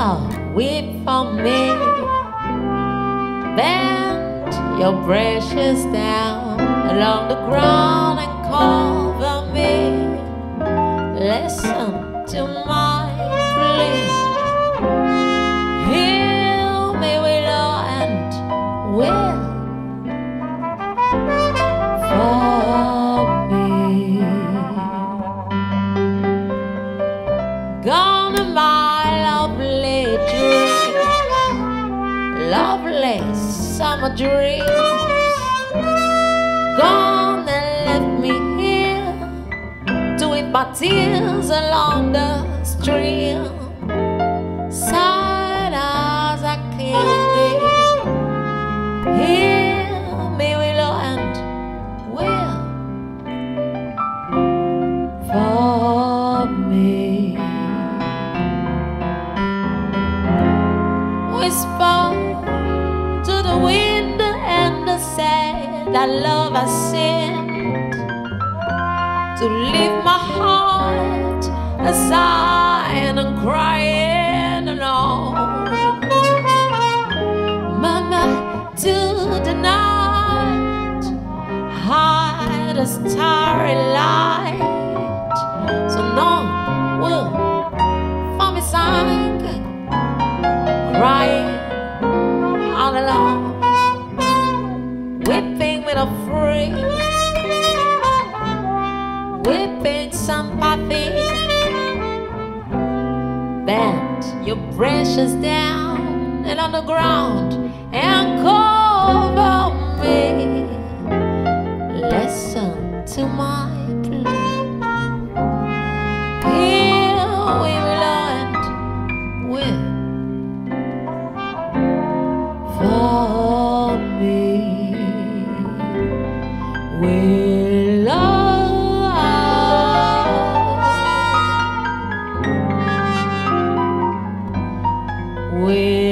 weep for me. Bend your brushes down along the ground and cover me. Listen to my plea. Heal me, Willow, and will for me. Gone are my lovely dreams, lovely summer dreams. Gone and left me here to weep my tears along the stream. Sad as I can be, hear me, Willow, and will for me. Whisper to the wind and the sad that love has sent to leave my heart a sighing and crying alone. Mama, to the night, hide a starry light, so none will find me sang, crying all alone, weeping with a free, weeping sympathy. Bend your brushes down and on the ground and cover me. Listen to my plea. Here we will and will for me. Willow. We